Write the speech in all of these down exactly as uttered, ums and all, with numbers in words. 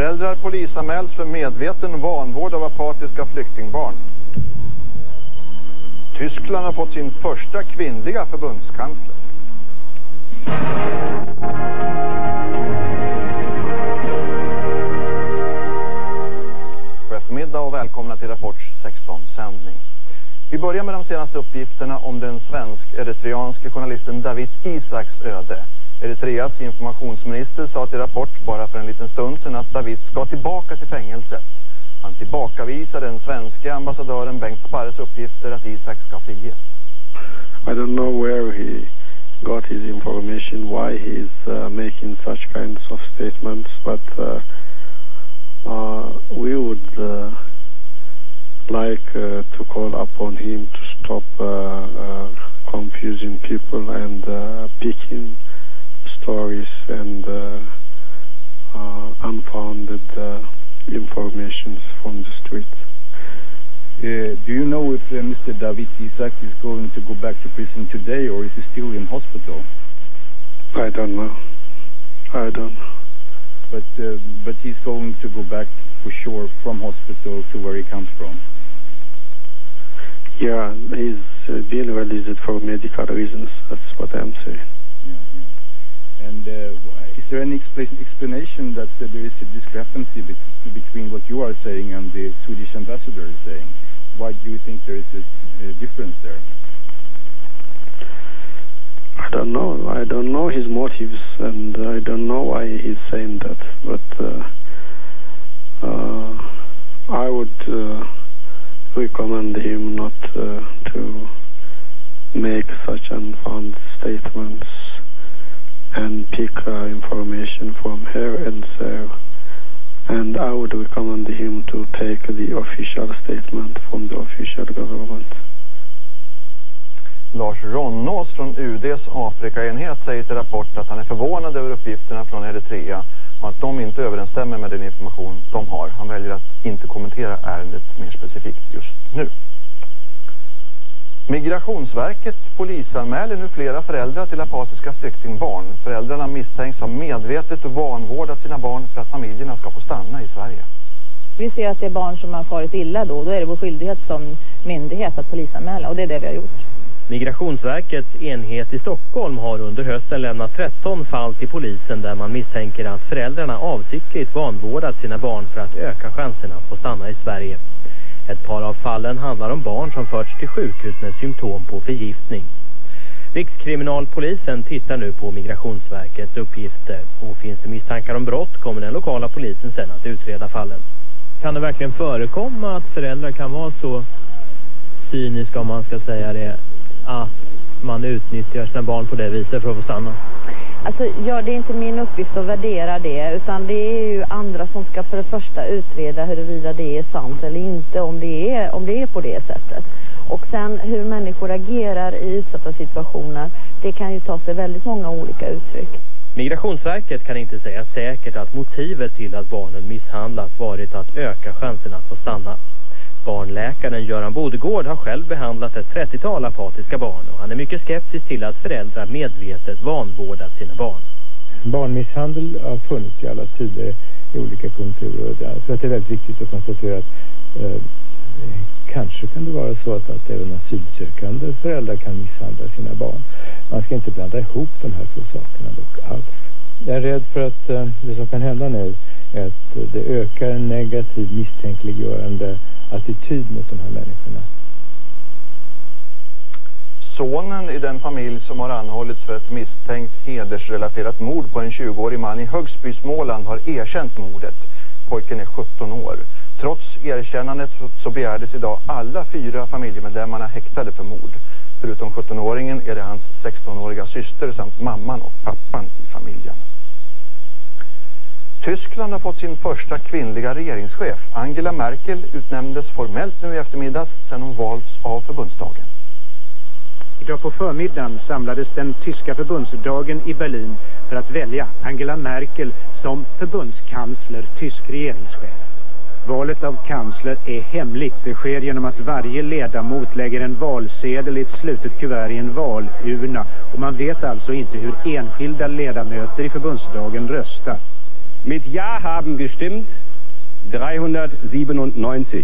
Föräldrar polisanmäls för medveten vanvård av apatiska flyktingbarn. Tyskland har fått sin första kvinnliga förbundskansler. God eftermiddag och välkomna till Rapport sexton-sändning. Vi börjar med de senaste uppgifterna om den svensk-eritreanske journalisten Dawit Isaaks öde. Eritreas informationsminister sa till Rapport bara för en liten stund sedan att Dawit ska tillbaka till fängelset. Han tillbakavisar den svenska ambassadören Bengt Sparres uppgifter att Isaak ska friges. I don't know where he got his information, why he's uh, making such kinds of statements, but uh, uh, we would uh, like uh, to call upon him to stop uh, uh, confusing people and uh, picking stories and uh, uh, unfounded uh, information from the street. Uh, do you know if uh, Mister Dawit Isaak is going to go back to prison today, or is he still in hospital? I don't know. I don't know. But uh, but he's going to go back for sure from hospital to where he comes from. Yeah, he's uh, being released for medical reasons. That's what I'm saying. Yeah, yeah. And uh, is there any expla explanation that uh, there is a discrepancy be between what you are saying and the Swedish ambassador is saying? Why do you think there is a, a difference there? I don't know. I don't know his motives, and I don't know why he's saying that. But uh, uh, I would uh, recommend him not uh, to make such unfounded statements and pick uh, information from here and there. And I would recommend him to take the official statement from the official government. Lars Ronnås från U D:s Afrikaenhet säger till Rapport att han är förvånad över uppgifterna från Eritrea och att de inte överensstämmer med den information de har. Han väljer att inte kommentera ärendet mer specifikt just nu. Migrationsverket polisanmäler nu flera föräldrar till apatiska flyktingbarn. Föräldrarna misstänks ha medvetet och vanvårdat sina barn för att familjerna ska få stanna i Sverige. Vi ser att det är barn som har farit illa då. Då är det vår skyldighet som myndighet att polisanmäla, och det är det vi har gjort. Migrationsverkets enhet i Stockholm har under hösten lämnat tretton fall till polisen där man misstänker att föräldrarna avsiktligt vanvårdat sina barn för att öka chanserna att få stanna i Sverige. Ett par av fallen handlar om barn som förts till sjukhus med symptom på förgiftning. Rikskriminalpolisen tittar nu på Migrationsverkets uppgifter, och finns det misstankar om brott kommer den lokala polisen sedan att utreda fallen. Kan det verkligen förekomma att föräldrar kan vara så cyniska, om man ska säga det, att man utnyttjar sina barn på det viset för att få stanna? Alltså, ja, det är inte min uppgift att värdera det, utan det är ju andra som ska för det första utreda huruvida det är sant eller inte, om det är, om det är på det sättet. Och sen hur människor agerar i utsatta situationer, det kan ju ta sig väldigt många olika uttryck. Migrationsverket kan inte säga säkert att motivet till att barnen misshandlats varit att öka chanserna att få stanna. Barnläkaren Göran Bodegård har själv behandlat ett trettiotal apatiska barn, och han är mycket skeptisk till att föräldrar medvetet vanvårdat sina barn. Barnmisshandel har funnits i alla tider i olika konjunkturer. Jag tror att det är väldigt viktigt att konstatera att eh, kanske kan det vara så att, att även asylsökande föräldrar kan misshandla sina barn. Man ska inte blanda ihop de här två sakerna dock alls. Jag är rädd för att eh, det som kan hända nu är att det ökar en negativ misstänkliggörande attityd mot de här människorna. Sonen i den familj som har anhållits för ett misstänkt hedersrelaterat mord på en tjugoårig man i Högsby, Småland har erkänt mordet. Pojken är sjutton år. Trots erkännandet så begärdes idag alla fyra familjemedlemmarna häktade för mord. Förutom sjuttonåringen är det hans sextonåriga syster samt mamman och pappan i familjen. Tyskland har fått sin första kvinnliga regeringschef. Angela Merkel utnämndes formellt nu i eftermiddags sedan hon valts av förbundsdagen. Idag på förmiddagen samlades den tyska förbundsdagen i Berlin för att välja Angela Merkel som förbundskansler, tysk regeringschef. Valet av kansler är hemligt. Det sker genom att varje ledamot lägger en valsedel i ett slutet kuvert i en valurna, och man vet alltså inte hur enskilda ledamöter i förbundsdagen röstar. Mit Ja haben gestimmt trehundrasiebenundneunzig.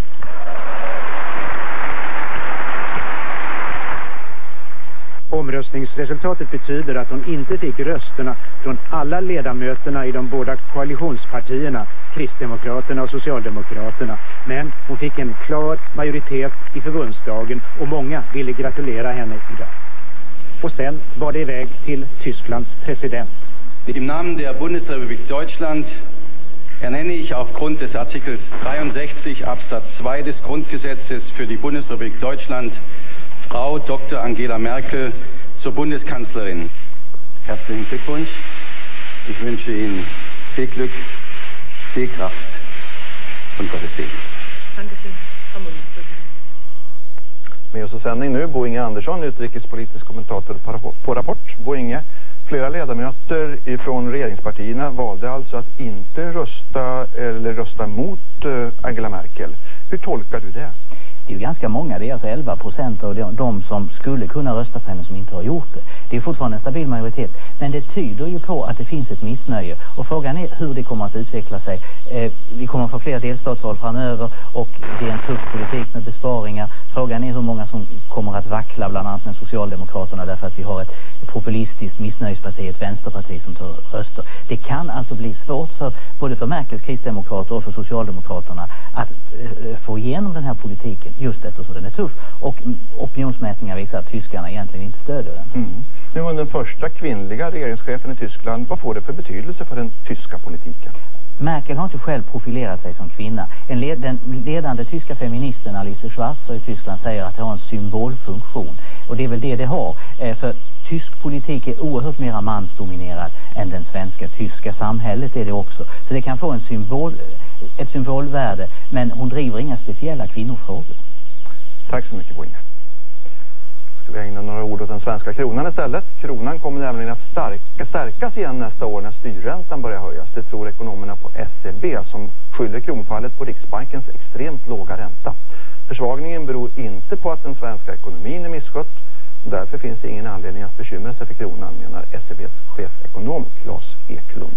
Omröstningsresultatet betyder att hon inte fick rösterna från alla ledamöterna i de båda koalitionspartierna, Kristdemokraterna och Socialdemokraterna. Men hon fick en klar majoritet i förbundsdagen och många ville gratulera henne idag. Och sen var det iväg till Tysklands president. Im Namen der Bundesrepublik Deutschland ernenne ich aufgrund des Artikels dreiundsechzig Absatz zwei des Grundgesetzes für die Bundesrepublik Deutschland Frau Doktor Angela Merkel zur Bundeskanzlerin. Herzlichen Glückwunsch. Ich wünsche Ihnen viel Glück, viel Kraft und Gottes Segen. Med oss i sändning nu Bo Inge Andersson, utrikespolitisk kommentator på Rapport. Bo Inge, flera ledamöter ifrån regeringspartierna valde alltså att inte rösta eller rösta mot Angela Merkel. Hur tolkar du det? Det är ju ganska många, det är alltså elva procent av de, de som skulle kunna rösta på henne som inte har gjort det. Det är fortfarande en stabil majoritet, men det tyder ju på att det finns ett missnöje. Och frågan är hur det kommer att utveckla sig. Eh, vi kommer att få fler delstatsval framöver och det är en tuff politik med besparingar. Frågan är hur många som kommer att vackla, bland annat med Socialdemokraterna, därför att vi har ett populistiskt missnöjesparti, ett vänsterparti som tar röster. Det kan alltså bli svårt för både för Merkels kristdemokrater och för Socialdemokraterna att eh, få igenom den här politiken, just eftersom den är tuff. Och opinionsmätningar visar att tyskarna egentligen inte stöder den. Mm. Nu var den första kvinnliga regeringschefen i Tyskland. Vad får det för betydelse för den tyska politiken? Merkel har inte själv profilerat sig som kvinna. En led, den ledande tyska feministen Alice Schwarzer i Tyskland säger att det har en symbolfunktion. Och det är väl det det har. Eh, för tysk politik är oerhört mer mansdominerad än den svenska. Tyska samhället är det också. Så det kan få en symbol, ett symbolvärde. Men hon driver inga speciella kvinnofrågor. Tack så mycket, Bo Inge. Ska vi ägna några ord åt den svenska kronan istället. Kronan kommer nämligen att starka, stärkas igen nästa år när styrräntan börjar höjas. Det tror ekonomerna på S E B som skyller kronfallet på Riksbankens extremt låga ränta. Försvagningen beror inte på att den svenska ekonomin är misskött. Därför finns det ingen anledning att bekymra sig för kronan, menar S E B:s chefekonom Claes Eklund.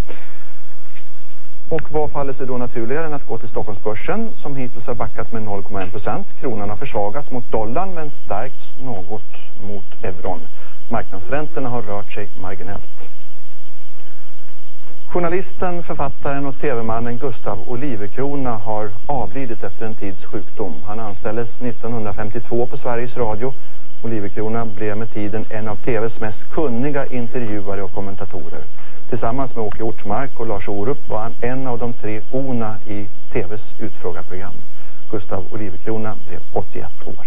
Och vad faller sig då naturligare än att gå till Stockholmsbörsen som hittills har backat med noll komma en procent. Kronan har försvagats mot dollarn men stärkts något mot euron. Marknadsräntorna har rört sig marginellt. Journalisten, författaren och tv-mannen Gustav Oliverkrona har avlidit efter en tids sjukdom. Han anställdes nittonhundrafemtiotvå på Sveriges Radio. Oliverkrona blev med tiden en av tvs mest kunniga intervjuare och kommentatorer. Tillsammans med Åke Ortmark och Lars Orup var han en av de tre ona i tvs utfrågarprogram. Gustav Oliverkrona blev åttioett år.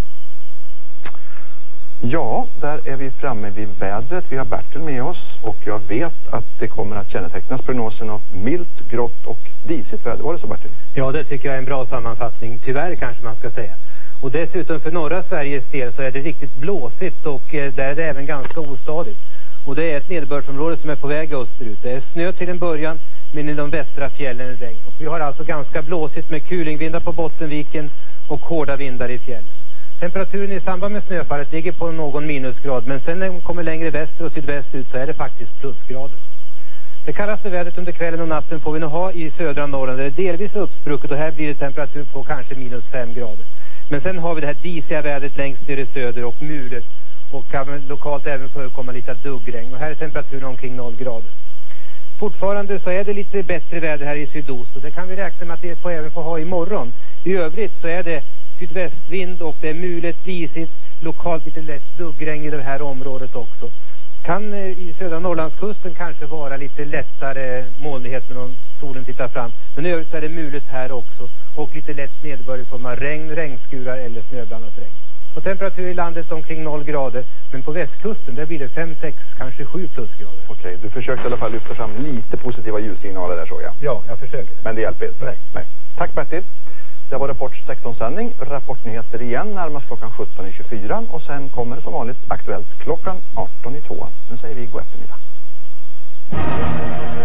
Ja, där är vi framme vid vädret. Vi har Bertil med oss och jag vet att det kommer att kännetecknas prognosen av milt, grått och disigt väder. Var det så, Bertil? Ja, det tycker jag är en bra sammanfattning. Tyvärr kanske man ska säga. Och dessutom för norra Sveriges del så är det riktigt blåsigt och eh, där är det även ganska ostadigt. Och det är ett nederbördsområde som är på väg österut. Det är snö till en början, men i de västra fjällen är regn. Och vi har alltså ganska blåsigt med kulingvindar på Bottenviken och hårda vindar i fjällen. Temperaturen i samband med snöfallet ligger på någon minusgrad, men sen när den kommer längre väster och sydväst ut så är det faktiskt plusgrader. Det kallaste vädret under kvällen och natten får vi nog ha i södra Norrland. Det är delvis uppsprucket och här blir det temperatur på kanske minus fem grader. Men sen har vi det här disiga vädret längst ner i söder och mulet. Och kan lokalt även förekomma lite duggregn. Och här är temperaturen omkring noll grader. Fortfarande så är det lite bättre väder här i sydost. Och det kan vi räkna med att det får även få ha imorgon. I övrigt så är det sydvästvind och det är mulet, disigt. Lokalt lite lätt duggregn i det här området också. Kan i södra Norrlandskusten kanske vara lite lättare molnighet när solen tittar fram. Men i övrigt så är det mulet här också. Och lite lätt nederbörd i form av regn, regnskurar eller snöblandat regn. Och temperatur i landet omkring noll grader. Men på västkusten där blir det fem, sex, kanske sju plusgrader. Okej, du försökte i alla fall lyfta fram lite positiva ljussignaler där, så jag. Ja, jag försöker. Men det hjälper inte. Nej. Nej. Tack Bertil. Det var Rapports sektorsändning. Rapportnyheter igen närmast klockan sjutton i tjugofyra. Och sen kommer det som vanligt Aktuellt klockan arton i två. Nu säger vi god eftermiddag.